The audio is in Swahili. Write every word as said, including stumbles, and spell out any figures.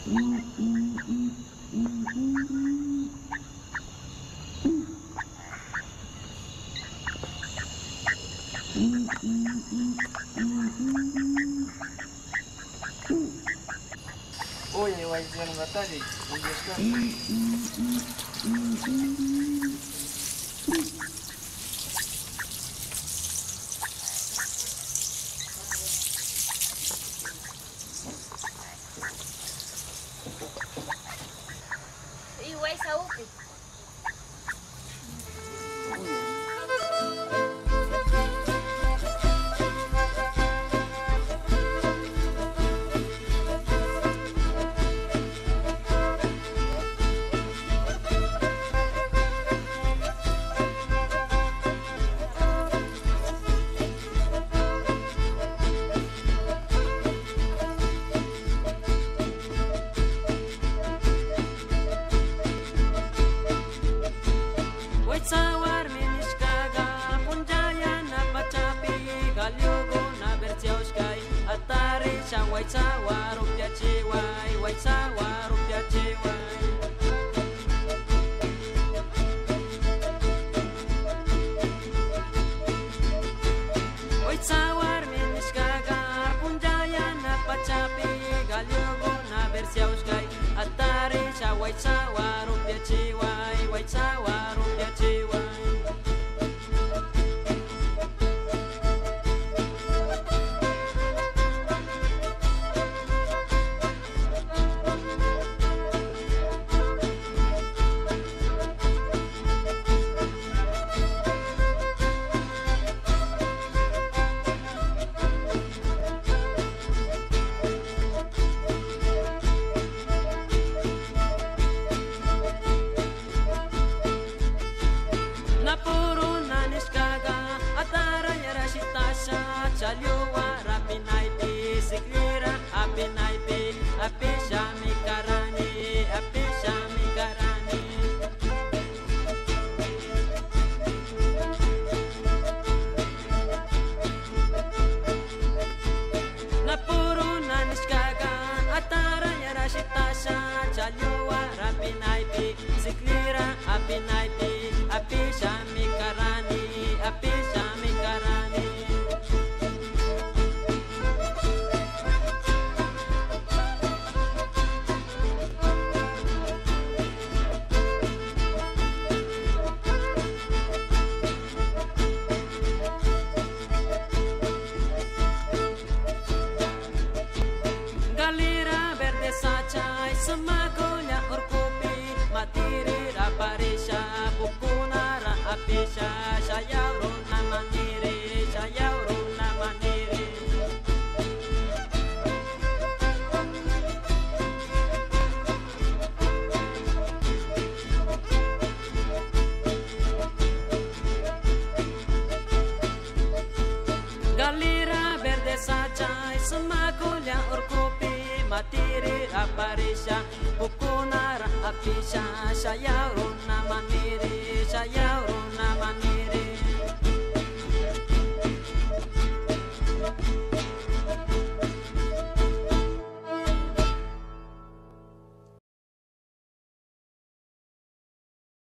Ой, вайзен ватари, угешка. Iwai saupi. Sawar miniskaga punjaya na pacapi galyogo na berciauskay atari sa white sawar upya ciwai white sawar upya ciwai white sawar miniskaga punjaya na pacapi galyogo na berciauskay atari sa white sawar upya ciwai white sawar upya ciwai. Chaliwa rapinaipi siklira apinaipi api shami karani api shami karani napuru naniskaga atara yarashitasha chaliwa rapinaipi siklira apinaipi api shami karani api shami karani. Semagonya urkupi matiri raparisha bukunara apisha shayauruna maniri shayauruna maniri galira verde sacai semagonya urkupi matiri raparisha bukunara apisha shayauruna maniri shayauruna